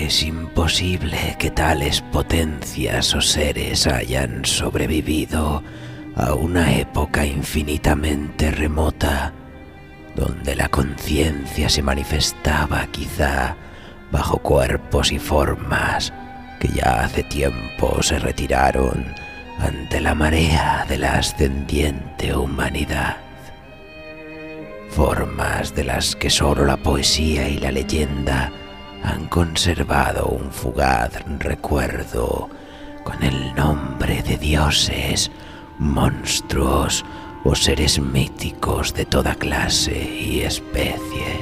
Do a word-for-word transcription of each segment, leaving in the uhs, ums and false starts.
Es imposible que tales potencias o seres hayan sobrevivido a una época infinitamente remota, donde la conciencia se manifestaba quizá bajo cuerpos y formas que ya hace tiempo se retiraron ante la marea de la ascendiente humanidad. Formas de las que solo la poesía y la leyenda han conservado un fugaz recuerdo con el nombre de dioses, monstruos o seres míticos de toda clase y especie.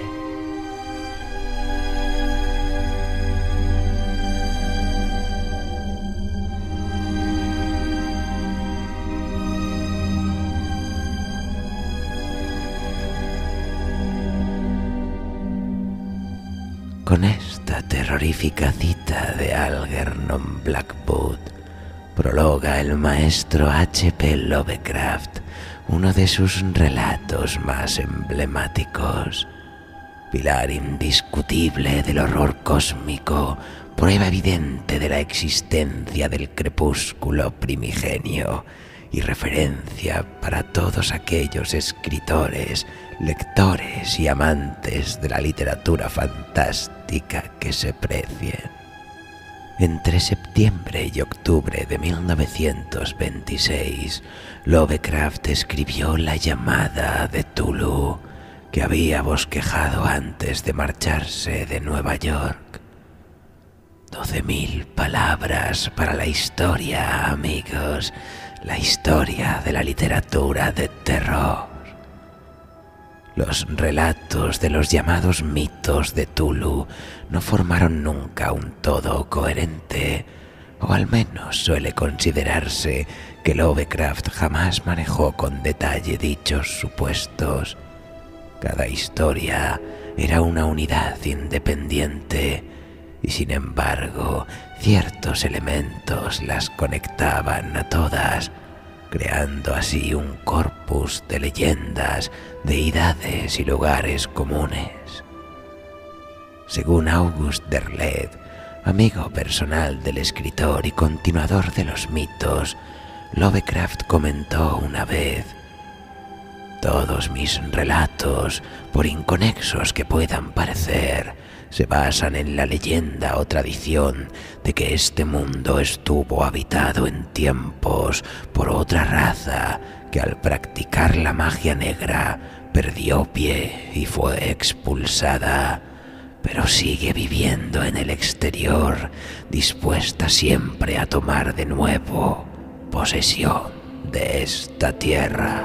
Con esta terrorífica cita de Algernon Blackwood, prologa el maestro H P Lovecraft uno de sus relatos más emblemáticos. Pilar indiscutible del horror cósmico, prueba evidente de la existencia del crepúsculo primigenio y referencia para todos aquellos escritores, lectores y amantes de la literatura fantástica que se precien. Entre septiembre y octubre de mil novecientos veintiséis, Lovecraft escribió La llamada de Tulu, que había bosquejado antes de marcharse de Nueva York. Doce mil palabras para la historia, amigos, la historia de la literatura de terror. Los relatos de los llamados mitos de Tulu no formaron nunca un todo coherente, o al menos suele considerarse que Lovecraft jamás manejó con detalle dichos supuestos. Cada historia era una unidad independiente y, sin embargo, ciertos elementos las conectaban a todas, creando así un corpus de leyendas, deidades y lugares comunes. Según August Derleth, amigo personal del escritor y continuador de los mitos, Lovecraft comentó una vez: «Todos mis relatos, por inconexos que puedan parecer, se basan en la leyenda o tradición de que este mundo estuvo habitado en tiempos por otra raza que al practicar la magia negra perdió pie y fue expulsada, pero sigue viviendo en el exterior, dispuesta siempre a tomar de nuevo posesión de esta tierra».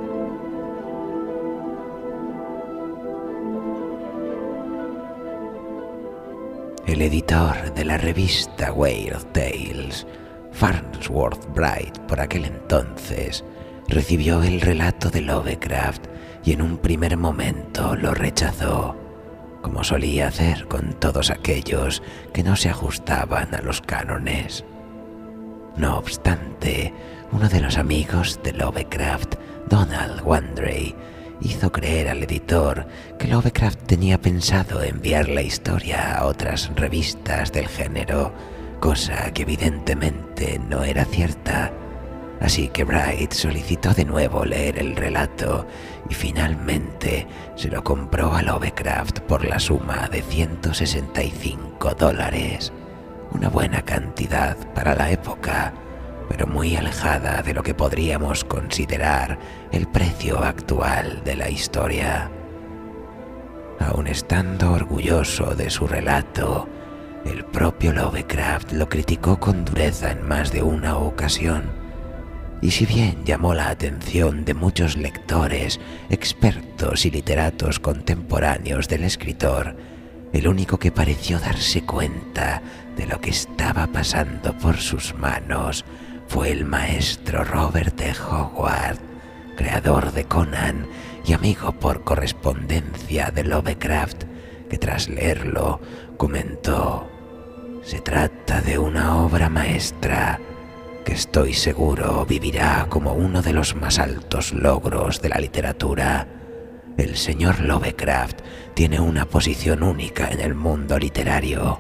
El editor de la revista Weird Tales, Farnsworth Bright por aquel entonces, recibió el relato de Lovecraft y en un primer momento lo rechazó, como solía hacer con todos aquellos que no se ajustaban a los cánones. No obstante, uno de los amigos de Lovecraft, Donald Wandrey, hizo creer al editor que Lovecraft tenía pensado enviar la historia a otras revistas del género, cosa que evidentemente no era cierta. Así que Bright solicitó de nuevo leer el relato y finalmente se lo compró a Lovecraft por la suma de ciento sesenta y cinco dólares, una buena cantidad para la época, pero muy alejada de lo que podríamos considerar el precio actual de la historia. Aun estando orgulloso de su relato, el propio Lovecraft lo criticó con dureza en más de una ocasión, y si bien llamó la atención de muchos lectores, expertos y literatos contemporáneos del escritor, el único que pareció darse cuenta de lo que estaba pasando por sus manos fue el maestro Robert E. Howard, creador de Conan y amigo por correspondencia de Lovecraft, que tras leerlo comentó: «Se trata de una obra maestra que estoy seguro vivirá como uno de los más altos logros de la literatura. El señor Lovecraft tiene una posición única en el mundo literario.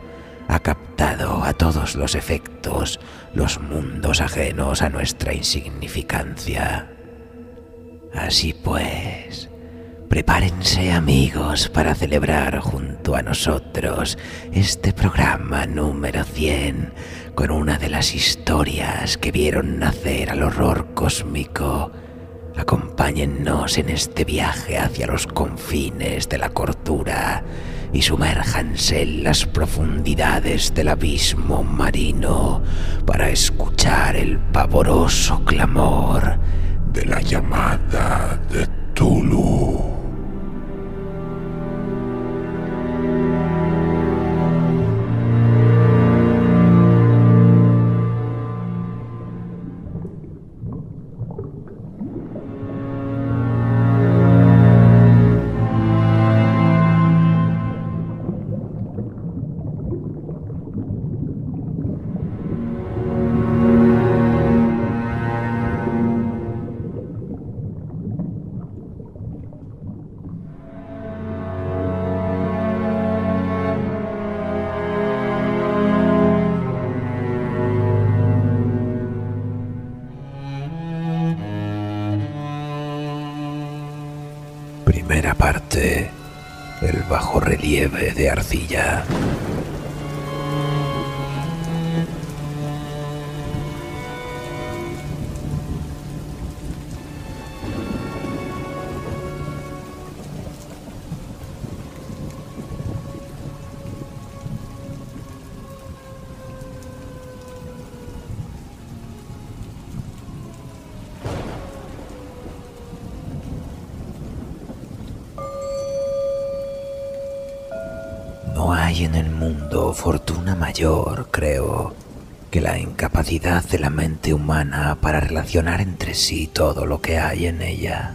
ha captado a todos los efectos los mundos ajenos a nuestra insignificancia. Así pues, prepárense amigos para celebrar junto a nosotros este programa número cien con una de las historias que vieron nacer al horror cósmico. Acompáñennos en este viaje hacia los confines de la cordura y sumérjanse en las profundidades del abismo marino para escuchar el pavoroso clamor de la llamada de Cthulhu. Primera parte: el bajorrelieve de arcilla. No hay en el mundo fortuna mayor, creo, que la incapacidad de la mente humana para relacionar entre sí todo lo que hay en ella.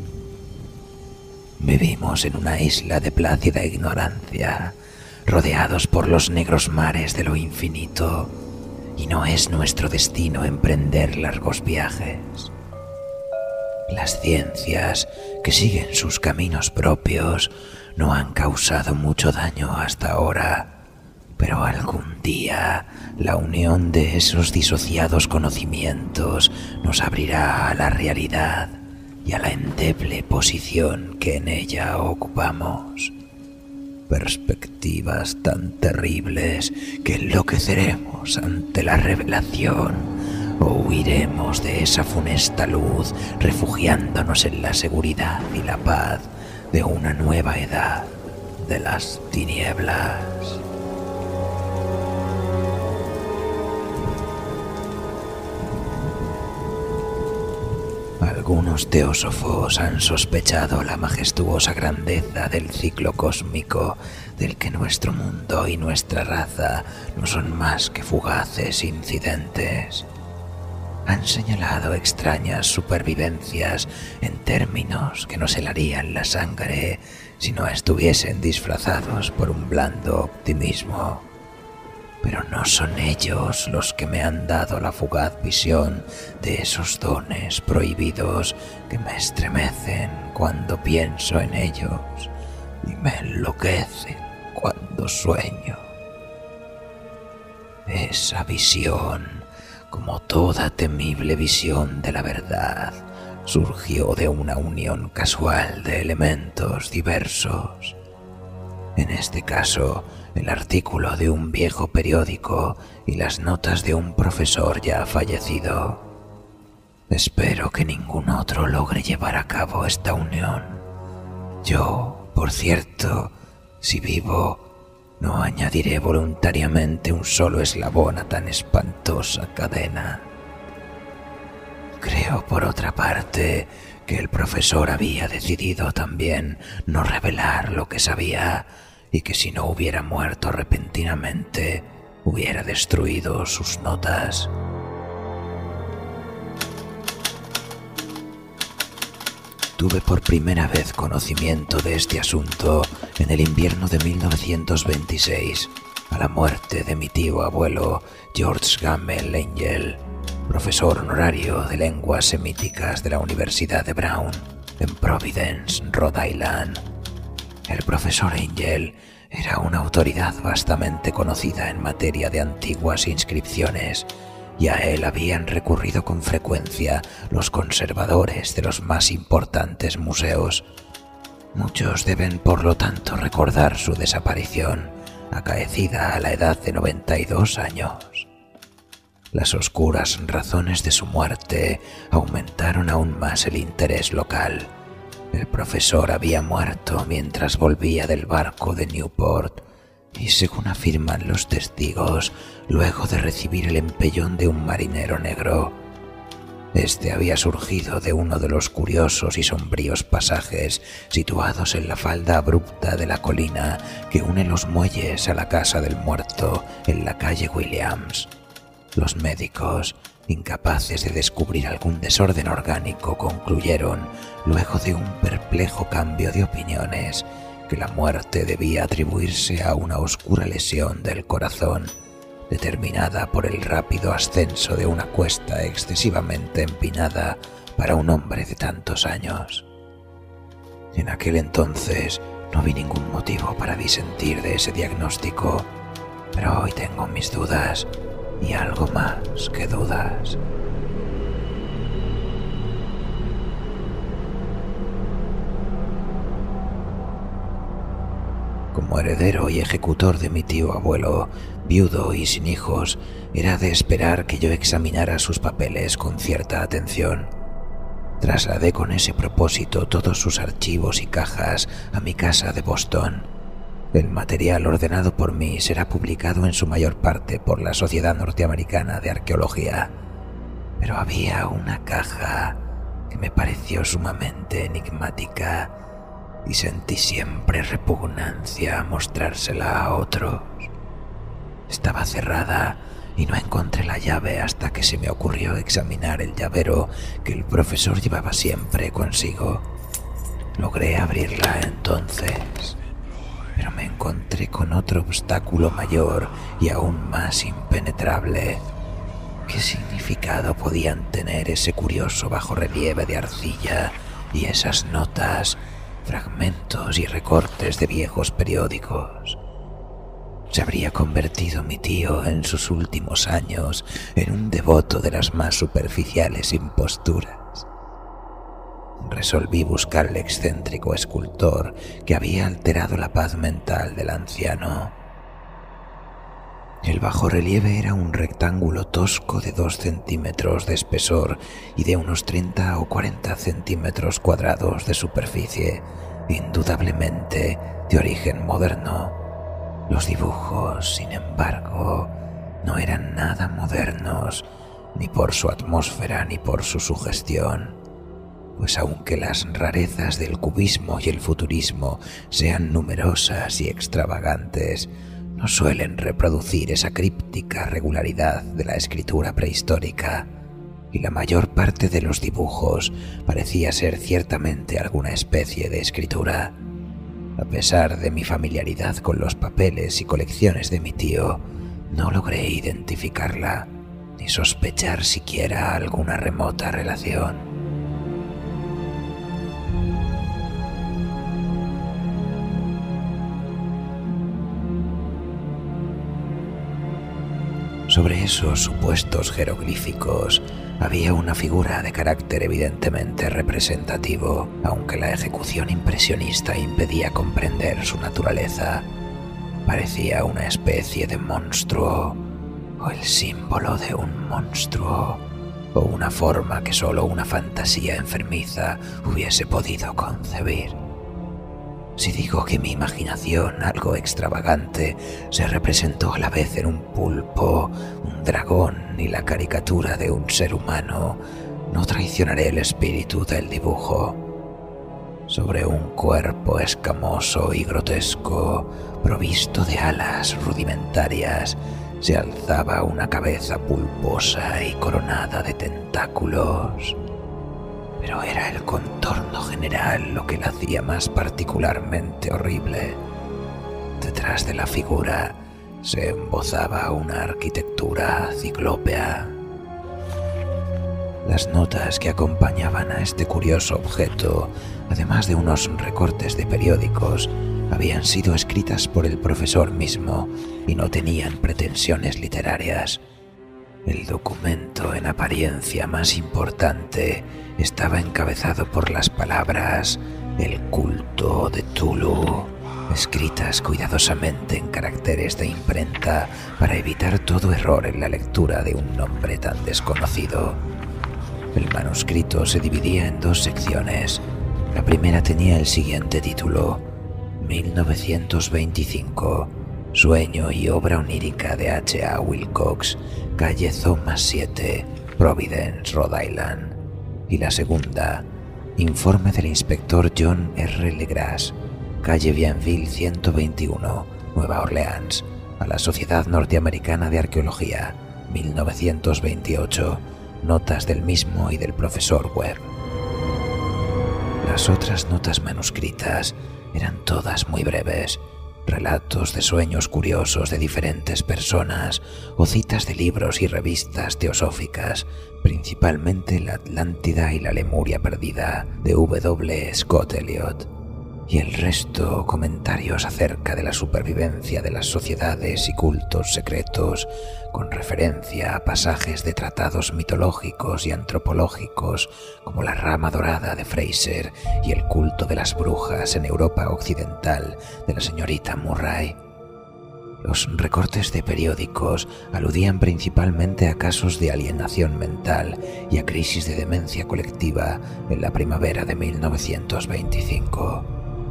Vivimos en una isla de plácida ignorancia, rodeados por los negros mares de lo infinito, y no es nuestro destino emprender largos viajes. Las ciencias, que siguen sus caminos propios, no han causado mucho daño hasta ahora, pero algún día la unión de esos disociados conocimientos nos abrirá a la realidad y a la endeble posición que en ella ocupamos. Perspectivas tan terribles que enloqueceremos ante la revelación o huiremos de esa funesta luz refugiándonos en la seguridad y la paz de una nueva edad de las tinieblas. Algunos teósofos han sospechado la majestuosa grandeza del ciclo cósmico, del que nuestro mundo y nuestra raza no son más que fugaces incidentes. Han señalado extrañas supervivencias en términos que nos helarían la sangre si no estuviesen disfrazados por un blando optimismo. Pero no son ellos los que me han dado la fugaz visión de esos dones prohibidos que me estremecen cuando pienso en ellos y me enloquecen cuando sueño. Esa visión, como toda temible visión de la verdad, surgió de una unión casual de elementos diversos. En este caso, el artículo de un viejo periódico y las notas de un profesor ya fallecido. Espero que ningún otro logre llevar a cabo esta unión. Yo, por cierto, si vivo, no añadiré voluntariamente un solo eslabón a tan espantosa cadena. Creo, por otra parte, que el profesor había decidido también no revelar lo que sabía y que si no hubiera muerto repentinamente, hubiera destruido sus notas. Tuve por primera vez conocimiento de este asunto en el invierno de mil novecientos veintiséis, a la muerte de mi tío abuelo George Gammel Angel, profesor honorario de lenguas semíticas de la Universidad de Brown, en Providence, Rhode Island. El profesor Angel Era una autoridad vastamente conocida en materia de antiguas inscripciones, y a él habían recurrido con frecuencia los conservadores de los más importantes museos. Muchos deben, por lo tanto, recordar su desaparición, acaecida a la edad de noventa y dos años. Las oscuras razones de su muerte aumentaron aún más el interés local. El profesor había muerto mientras volvía del barco de Newport y, según afirman los testigos, luego de recibir el empellón de un marinero negro. Este había surgido de uno de los curiosos y sombríos pasajes situados en la falda abrupta de la colina que une los muelles a la casa del muerto en la calle Williams. Los médicos, incapaces de descubrir algún desorden orgánico, concluyeron, luego de un perplejo cambio de opiniones, que la muerte debía atribuirse a una oscura lesión del corazón, determinada por el rápido ascenso de una cuesta excesivamente empinada para un hombre de tantos años. En aquel entonces no vi ningún motivo para disentir de ese diagnóstico, pero hoy tengo mis dudas, y algo más que dudas. Como heredero y ejecutor de mi tío abuelo, viudo y sin hijos, era de esperar que yo examinara sus papeles con cierta atención. Trasladé con ese propósito todos sus archivos y cajas a mi casa de Boston. El material ordenado por mí será publicado en su mayor parte por la Sociedad Norteamericana de Arqueología, pero había una caja que me pareció sumamente enigmática y sentí siempre repugnancia a mostrársela a otros. Estaba cerrada y no encontré la llave hasta que se me ocurrió examinar el llavero que el profesor llevaba siempre consigo. Logré abrirla entonces, pero me encontré con otro obstáculo mayor y aún más impenetrable. ¿Qué significado podían tener ese curioso bajorrelieve de arcilla y esas notas, fragmentos y recortes de viejos periódicos? ¿Se habría convertido mi tío en sus últimos años en un devoto de las más superficiales imposturas? Resolví buscar al excéntrico escultor que había alterado la paz mental del anciano. El bajorrelieve era un rectángulo tosco de dos centímetros de espesor y de unos treinta o cuarenta centímetros cuadrados de superficie, indudablemente de origen moderno. Los dibujos, sin embargo, no eran nada modernos, ni por su atmósfera ni por su sugestión, pues aunque las rarezas del cubismo y el futurismo sean numerosas y extravagantes, no suelen reproducir esa críptica regularidad de la escritura prehistórica, y la mayor parte de los dibujos parecía ser ciertamente alguna especie de escritura. A pesar de mi familiaridad con los papeles y colecciones de mi tío, no logré identificarla, ni sospechar siquiera alguna remota relación. Sobre esos supuestos jeroglíficos había una figura de carácter evidentemente representativo, aunque la ejecución impresionista impedía comprender su naturaleza. Parecía una especie de monstruo, o el símbolo de un monstruo, o una forma que solo una fantasía enfermiza hubiese podido concebir. Si digo que mi imaginación, algo extravagante, se representó a la vez en un pulpo, un dragón y la caricatura de un ser humano, no traicionaré el espíritu del dibujo. Sobre un cuerpo escamoso y grotesco, provisto de alas rudimentarias, se alzaba una cabeza pulposa y coronada de tentáculos. Pero era el contorno general lo que la hacía más particularmente horrible. Detrás de la figura se embozaba una arquitectura ciclópea. Las notas que acompañaban a este curioso objeto, además de unos recortes de periódicos, habían sido escritas por el profesor mismo y no tenían pretensiones literarias. El documento en apariencia más importante estaba encabezado por las palabras "El culto de Tulu", escritas cuidadosamente en caracteres de imprenta para evitar todo error en la lectura de un nombre tan desconocido. El manuscrito se dividía en dos secciones. La primera tenía el siguiente título: mil novecientos veinticinco, Sueño y obra onírica de H A Wilcox, calle Thomas siete, Providence, Rhode Island. Y la segunda, Informe del inspector John R. Legras, calle Bienville ciento veintiuno, Nueva Orleans, a la Sociedad Norteamericana de Arqueología, mil novecientos veintiocho, notas del mismo y del profesor Webb. Las otras notas manuscritas eran todas muy breves, relatos de sueños curiosos de diferentes personas o citas de libros y revistas teosóficas, principalmente la Atlántida y la Lemuria perdida de W. Scott Elliot, y el resto comentarios acerca de la supervivencia de las sociedades y cultos secretos, con referencia a pasajes de tratados mitológicos y antropológicos como la rama dorada de Fraser y el culto de las brujas en Europa occidental de la señorita Murray. Los recortes de periódicos aludían principalmente a casos de alienación mental y a crisis de demencia colectiva en la primavera de mil novecientos veinticinco.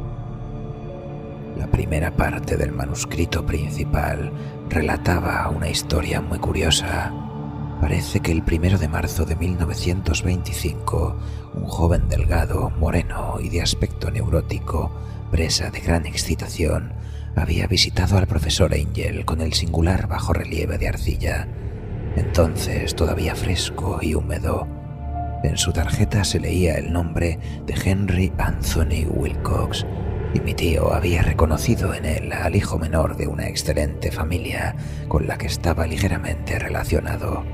La primera parte del manuscrito principal relataba una historia muy curiosa. Parece que el primero de marzo de mil novecientos veinticinco, un joven delgado, moreno y de aspecto neurótico, presa de gran excitación, había visitado al profesor Angel con el singular bajorrelieve de arcilla, entonces todavía fresco y húmedo. En su tarjeta se leía el nombre de Henry Anthony Wilcox, y mi tío había reconocido en él al hijo menor de una excelente familia con la que estaba ligeramente relacionado.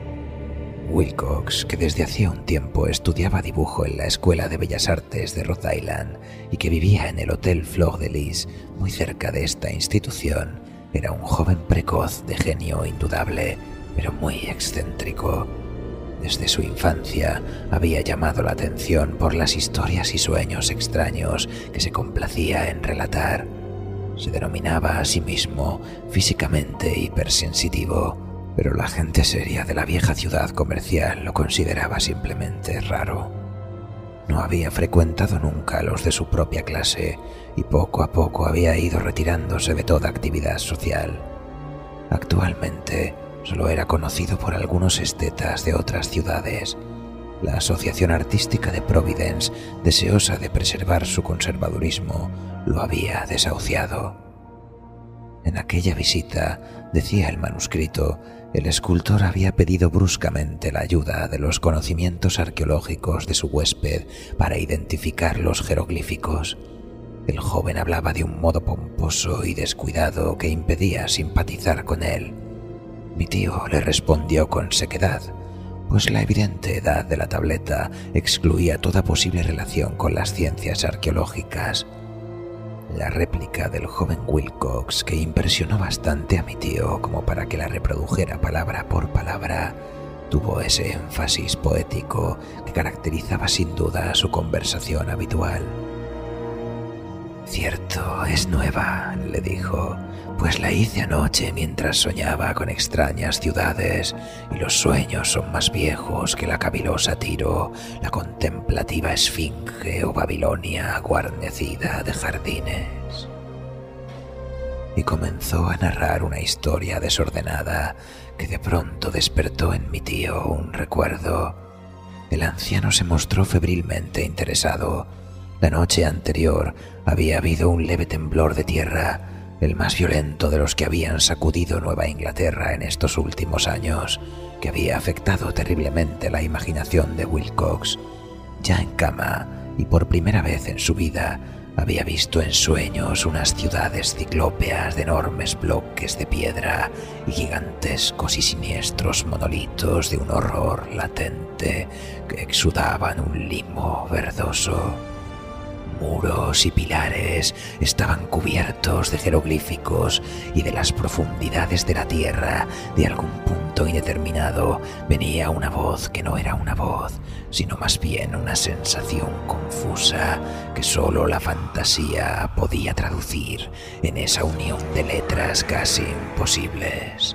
Wilcox, que desde hacía un tiempo estudiaba dibujo en la Escuela de Bellas Artes de Rhode Island y que vivía en el Hotel Fleur de Lis, muy cerca de esta institución, era un joven precoz de genio indudable, pero muy excéntrico. Desde su infancia había llamado la atención por las historias y sueños extraños que se complacía en relatar. Se denominaba a sí mismo físicamente hipersensitivo, pero la gente seria de la vieja ciudad comercial lo consideraba simplemente raro. No había frecuentado nunca a los de su propia clase y poco a poco había ido retirándose de toda actividad social. Actualmente solo era conocido por algunos estetas de otras ciudades. La Asociación Artística de Providence, deseosa de preservar su conservadurismo, lo había desahuciado. En aquella visita, decía el manuscrito, el escultor había pedido bruscamente la ayuda de los conocimientos arqueológicos de su huésped para identificar los jeroglíficos. El joven hablaba de un modo pomposo y descuidado que impedía simpatizar con él. Mi tío le respondió con sequedad, pues la evidente edad de la tableta excluía toda posible relación con las ciencias arqueológicas. La réplica del joven Wilcox, que impresionó bastante a mi tío como para que la reprodujera palabra por palabra, tuvo ese énfasis poético que caracterizaba sin duda su conversación habitual. «Cierto, es nueva», le dijo, «pues la hice anoche mientras soñaba con extrañas ciudades, y los sueños son más viejos que la cavilosa Tiro, la contemplativa Esfinge o Babilonia guarnecida de jardines». Y comenzó a narrar una historia desordenada que de pronto despertó en mi tío un recuerdo. El anciano se mostró febrilmente interesado. La noche anterior había habido un leve temblor de tierra, el más violento de los que habían sacudido Nueva Inglaterra en estos últimos años, que había afectado terriblemente la imaginación de Wilcox. Ya en cama, y por primera vez en su vida, había visto en sueños unas ciudades ciclópeas de enormes bloques de piedra y gigantescos y siniestros monolitos de un horror latente que exudaban un limo verdoso. muros y pilares estaban cubiertos de jeroglíficos y de las profundidades de la tierra, de algún punto indeterminado, venía una voz que no era una voz, sino más bien una sensación confusa que solo la fantasía podía traducir en esa unión de letras casi imposibles.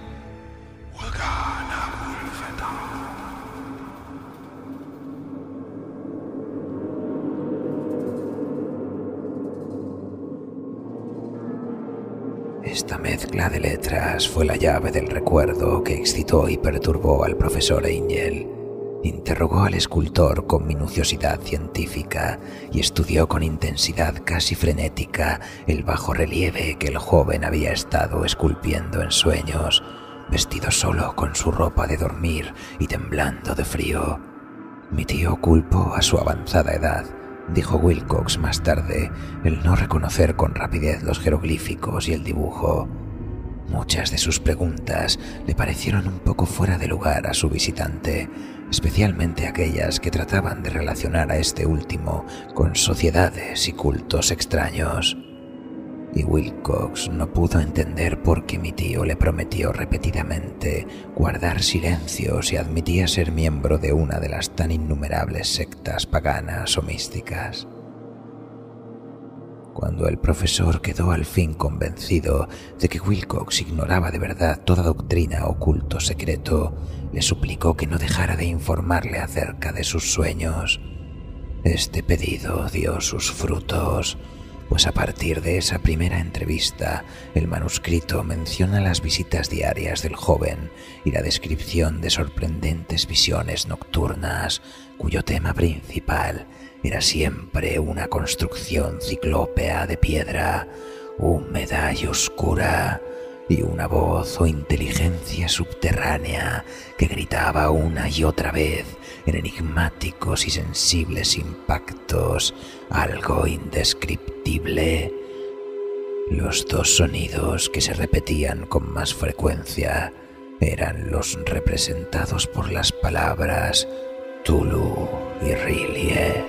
Esta mezcla de letras fue la llave del recuerdo que excitó y perturbó al profesor Angel. Interrogó al escultor con minuciosidad científica y estudió con intensidad casi frenética el bajorrelieve que el joven había estado esculpiendo en sueños, vestido solo con su ropa de dormir y temblando de frío. Mi tío culpó a su avanzada edad, dijo Wilcox más tarde, el no reconocer con rapidez los jeroglíficos y el dibujo. Muchas de sus preguntas le parecieron un poco fuera de lugar a su visitante, especialmente aquellas que trataban de relacionar a este último con sociedades y cultos extraños. Y Wilcox no pudo entender por qué mi tío le prometió repetidamente guardar silencio si admitía ser miembro de una de las tan innumerables sectas paganas o místicas. Cuando el profesor quedó al fin convencido de que Wilcox ignoraba de verdad toda doctrina o culto secreto, le suplicó que no dejara de informarle acerca de sus sueños. Este pedido dio sus frutos, pues a partir de esa primera entrevista, el manuscrito menciona las visitas diarias del joven y la descripción de sorprendentes visiones nocturnas, cuyo tema principal era siempre una construcción ciclópea de piedra, húmeda y oscura, y una voz o inteligencia subterránea que gritaba una y otra vez en enigmáticos y sensibles impactos algo indescriptible. Los dos sonidos que se repetían con más frecuencia eran los representados por las palabras Tulu y Rilie.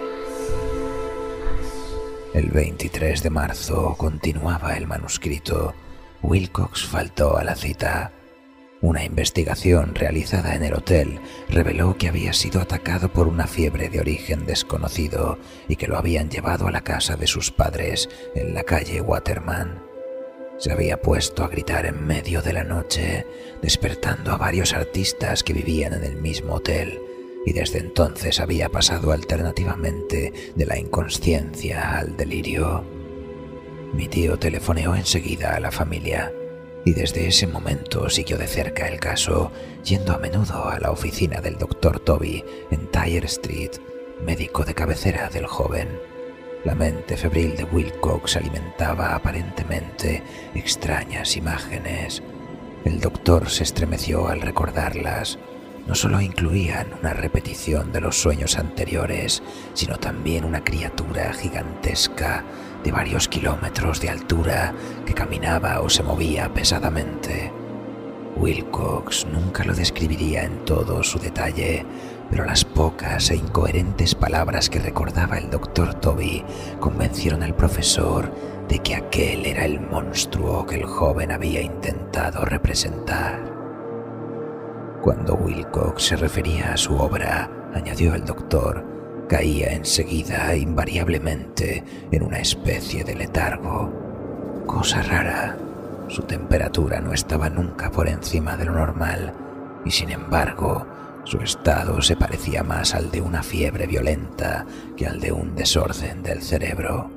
El veintitrés de marzo continuaba el manuscrito. Wilcox faltó a la cita. Una investigación realizada en el hotel reveló que había sido atacado por una fiebre de origen desconocido y que lo habían llevado a la casa de sus padres en la calle Waterman. Se había puesto a gritar en medio de la noche, despertando a varios artistas que vivían en el mismo hotel, y desde entonces había pasado alternativamente de la inconsciencia al delirio. Mi tío telefoneó enseguida a la familia y desde ese momento siguió de cerca el caso, yendo a menudo a la oficina del doctor Toby en Tyre Street, médico de cabecera del joven. La mente febril de Wilcox alimentaba aparentemente extrañas imágenes. El doctor se estremeció al recordarlas. No solo incluían una repetición de los sueños anteriores, sino también una criatura gigantesca de varios kilómetros de altura que caminaba o se movía pesadamente. Wilcox nunca lo describiría en todo su detalle, pero las pocas e incoherentes palabras que recordaba el doctor Toby convencieron al profesor de que aquel era el monstruo que el joven había intentado representar. Cuando Wilcox se refería a su obra, añadió el doctor, caía enseguida e invariablemente en una especie de letargo. Cosa rara, su temperatura no estaba nunca por encima de lo normal y sin embargo su estado se parecía más al de una fiebre violenta que al de un desorden del cerebro.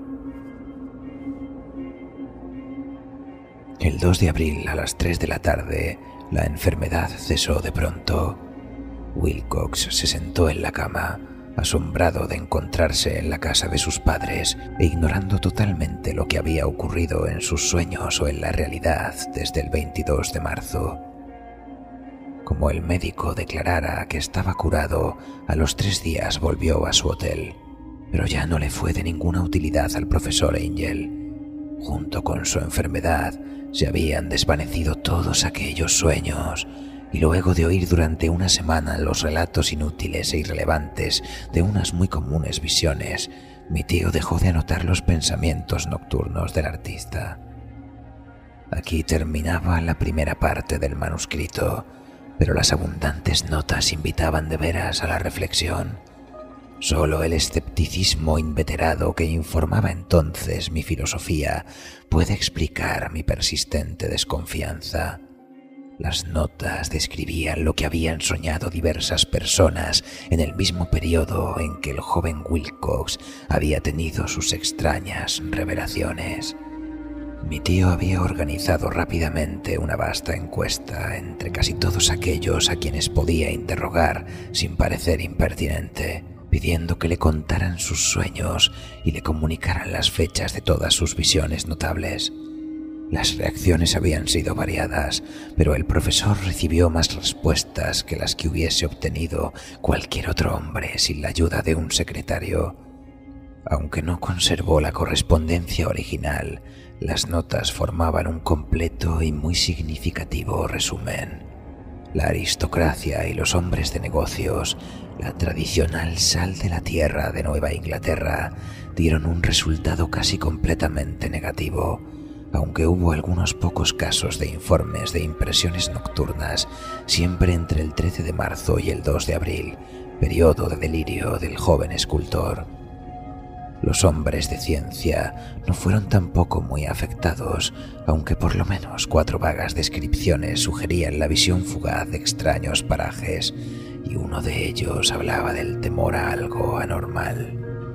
El dos de abril a las tres de la tarde, la enfermedad cesó de pronto. Wilcox se sentó en la cama, asombrado de encontrarse en la casa de sus padres e ignorando totalmente lo que había ocurrido en sus sueños o en la realidad desde el veintidós de marzo. Como el médico declarara que estaba curado, a los tres días volvió a su hotel, pero ya no le fue de ninguna utilidad al profesor Angel. Junto con su enfermedad, se habían desvanecido todos aquellos sueños, y luego de oír durante una semana los relatos inútiles e irrelevantes de unas muy comunes visiones, Mi tío dejó de anotar los pensamientos nocturnos del artista. Aquí terminaba la primera parte del manuscrito, pero las abundantes notas invitaban de veras a la reflexión. Solo el escepticismo inveterado que informaba entonces mi filosofía puede explicar mi persistente desconfianza. Las notas describían lo que habían soñado diversas personas en el mismo periodo en que el joven Wilcox había tenido sus extrañas revelaciones. Mi tío había organizado rápidamente una vasta encuesta entre casi todos aquellos a quienes podía interrogar sin parecer impertinente, pidiendo que le contaran sus sueños y le comunicaran las fechas de todas sus visiones notables. Las reacciones habían sido variadas, pero el profesor recibió más respuestas que las que hubiese obtenido cualquier otro hombre sin la ayuda de un secretario. Aunque no conservó la correspondencia original, las notas formaban un completo y muy significativo resumen. La aristocracia y los hombres de negocios, la tradicional sal de la tierra de Nueva Inglaterra, dieron un resultado casi completamente negativo, aunque hubo algunos pocos casos de informes de impresiones nocturnas, siempre entre el trece de marzo y el dos de abril, periodo de delirio del joven escultor. Los hombres de ciencia no fueron tampoco muy afectados, aunque por lo menos cuatro vagas descripciones sugerían la visión fugaz de extraños parajes, y uno de ellos hablaba del temor a algo anormal.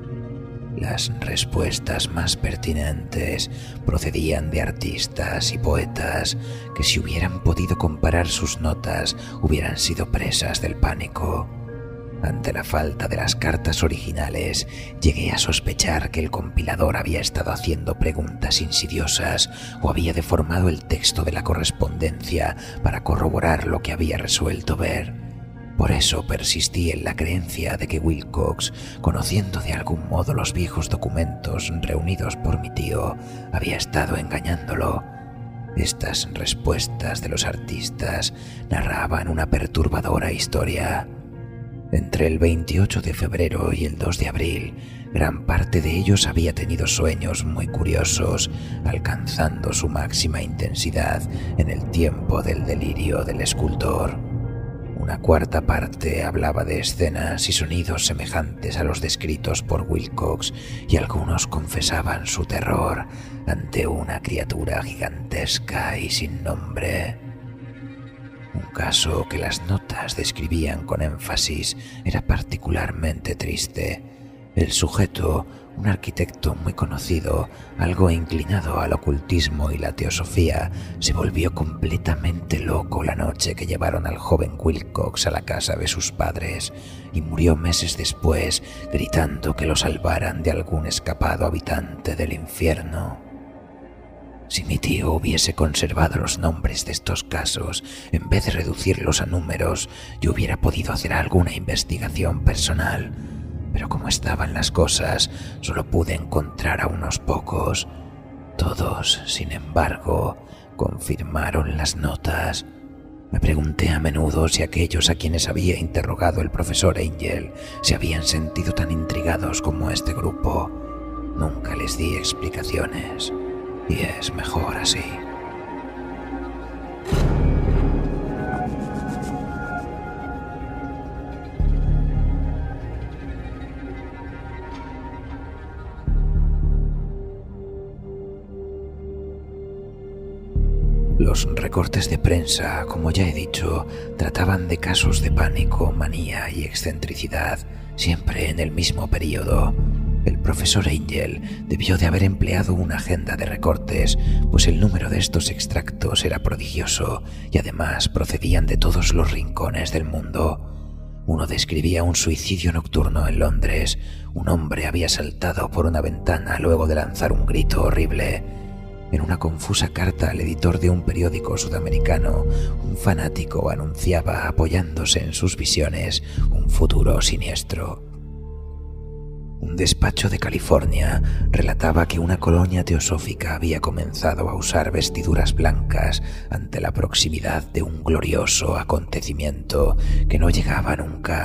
Las respuestas más pertinentes procedían de artistas y poetas que, si hubieran podido comparar sus notas, hubieran sido presas del pánico. Ante la falta de las cartas originales, llegué a sospechar que el compilador había estado haciendo preguntas insidiosas o había deformado el texto de la correspondencia para corroborar lo que había resuelto ver. Por eso persistí en la creencia de que Wilcox, conociendo de algún modo los viejos documentos reunidos por mi tío, había estado engañándolo. Estas respuestas de los artistas narraban una perturbadora historia. Entre el veintiocho de febrero y el dos de abril, gran parte de ellos había tenido sueños muy curiosos, alcanzando su máxima intensidad en el tiempo del delirio del escultor. Una cuarta parte hablaba de escenas y sonidos semejantes a los descritos por Wilcox, y algunos confesaban su terror ante una criatura gigantesca y sin nombre. Un caso que las notas describían con énfasis era particularmente triste. El sujeto, un arquitecto muy conocido, algo inclinado al ocultismo y la teosofía, se volvió completamente loco la noche que llevaron al joven Wilcox a la casa de sus padres, y murió meses después gritando que lo salvaran de algún escapado habitante del infierno. Si mi tío hubiese conservado los nombres de estos casos, en vez de reducirlos a números, yo hubiera podido hacer alguna investigación personal. Pero como estaban las cosas, solo pude encontrar a unos pocos. Todos, sin embargo, confirmaron las notas. Me pregunté a menudo si aquellos a quienes había interrogado el profesor Angel se habían sentido tan intrigados como este grupo. Nunca les di explicaciones, y es mejor así. Los recortes de prensa, como ya he dicho, trataban de casos de pánico, manía y excentricidad, siempre en el mismo periodo. El profesor Angel debió de haber empleado una agenda de recortes, pues el número de estos extractos era prodigioso y además procedían de todos los rincones del mundo. Uno describía un suicidio nocturno en Londres. Un hombre había saltado por una ventana luego de lanzar un grito horrible. En una confusa carta al editor de un periódico sudamericano, un fanático anunciaba, apoyándose en sus visiones, un futuro siniestro. Un despacho de California relataba que una colonia teosófica había comenzado a usar vestiduras blancas ante la proximidad de un glorioso acontecimiento que no llegaba nunca,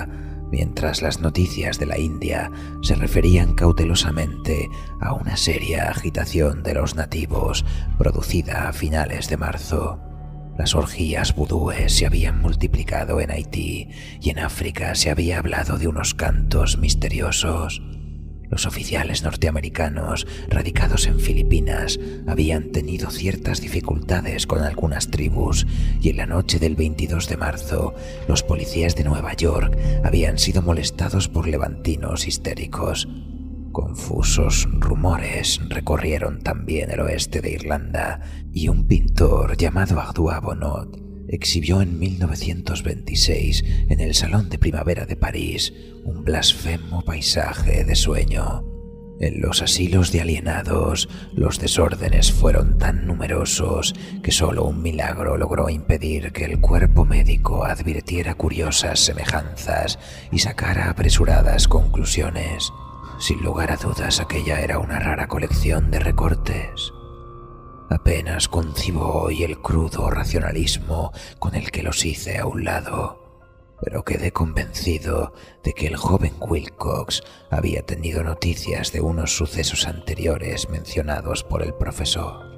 mientras las noticias de la India se referían cautelosamente a una seria agitación de los nativos producida a finales de marzo. Las orgías vudúes se habían multiplicado en Haití y en África se había hablado de unos cantos misteriosos. Los oficiales norteamericanos radicados en Filipinas habían tenido ciertas dificultades con algunas tribus y en la noche del veintidós de marzo los policías de Nueva York habían sido molestados por levantinos histéricos. Confusos rumores recorrieron también el oeste de Irlanda y un pintor llamado Ardois Bonot exhibió en mil novecientos veintiséis en el Salón de Primavera de París un blasfemo paisaje de sueño. En los asilos de alienados, los desórdenes fueron tan numerosos que solo un milagro logró impedir que el cuerpo médico advirtiera curiosas semejanzas y sacara apresuradas conclusiones. Sin lugar a dudas, aquella era una rara colección de recortes. Apenas concibo hoy el crudo racionalismo con el que los hice a un lado, pero quedé convencido de que el joven Wilcox había tenido noticias de unos sucesos anteriores mencionados por el profesor.